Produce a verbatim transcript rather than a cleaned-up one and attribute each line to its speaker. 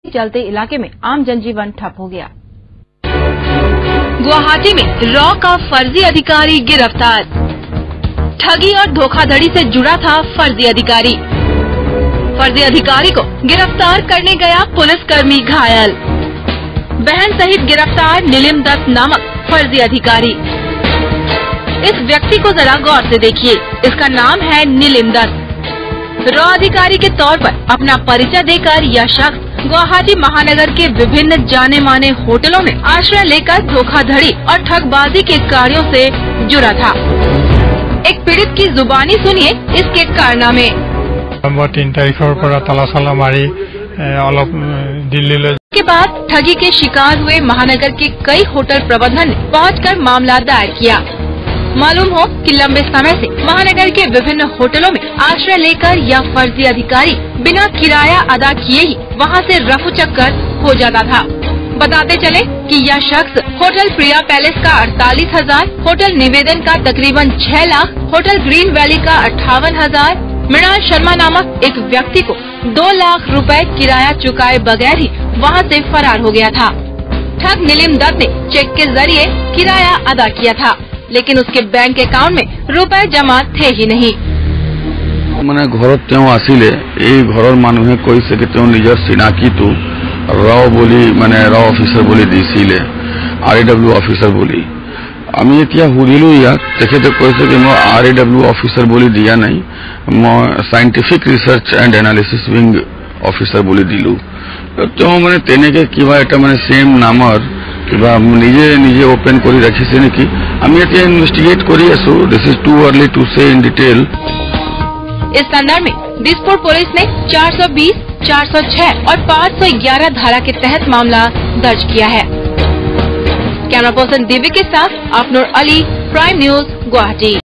Speaker 1: चलते इलाके में आम जनजीवन ठप हो गया।
Speaker 2: गुवाहाटी में रॉ का फर्जी अधिकारी गिरफ्तार। ठगी और धोखाधड़ी से जुड़ा था फर्जी अधिकारी। फर्जी अधिकारी को गिरफ्तार करने गया पुलिसकर्मी घायल। बहन सहित गिरफ्तार नीलिम दत्त नामक फर्जी अधिकारी। इस व्यक्ति को जरा गौर से देखिए। इसका नाम है नीलिम दत्त। रॉ अधिकारी के तौर पर अपना परिचय देकर यह शख्स गुवाहाटी महानगर के विभिन्न जाने माने होटलों में आश्रय लेकर धोखाधड़ी और ठगबाजी के कार्यों से जुड़ा था। एक पीड़ित की जुबानी सुनिए इसके कारनामे।
Speaker 3: तीन तारीखर पर ताला साला मारी अलग दिल्ली
Speaker 2: के बाद ठगी के शिकार हुए महानगर के कई होटल प्रबंधन ने पहुंचकर मामला दायर किया। मालूम हो कि लंबे समय से महानगर के विभिन्न होटलों में आश्रय लेकर यह फर्जी अधिकारी बिना किराया अदा किए ही वहां से रफू चक्कर हो जाता था। बताते चले कि यह शख्स होटल प्रिया पैलेस का अड़तालीस हजार, होटल निवेदन का तकरीबन छह लाख, होटल ग्रीन वैली का अट्ठावन हजार, मृणाल शर्मा नामक एक व्यक्ति को दो लाख रुपए किराया चुकाए बगैर ही वहां से फरार हो गया था। ठग नीलिम दत्त ने चेक के जरिए किराया अदा किया था, लेकिन उसके बैंक अकाउंट में रुपए जमा थे ही नहीं।
Speaker 4: माने घरत तेও आसिले এই ঘৰৰ মানুহে কৈছে कि तेও নিজৰ চিনাকিটো ৰ বুলি মানে ৰ অফিচাৰ বুলি দিছিলে আৰ এ ডব্লিউ অফিচাৰ বুলি। আমি এতিয়া হুৰিলো ইয়াক, তেখেতে কৈছে कि মই আৰ এ ডব্লিউ অফিচাৰ বুলি দিয়া নাই, মই scientific research and analysis wing officer বুলি দিলো। তেও মানে তেনেকে কিবা এটা মানে সেম নামৰ কিবা নিজে নিজে ওপেন কৰি ৰাখিছে নেকি। আমি এতিয়া ইনভেস্টিগেট কৰি আছো। This is too early to say in detail.
Speaker 2: इस संदर्भ में दिसपुर पुलिस ने चार सौ बीस, चार सौ छह और पाँच सौ ग्यारह धारा के तहत मामला दर्ज किया है। कैमरा पर्सन दिव्य के साथ अफनूर अली, प्राइम न्यूज, गुवाहाटी।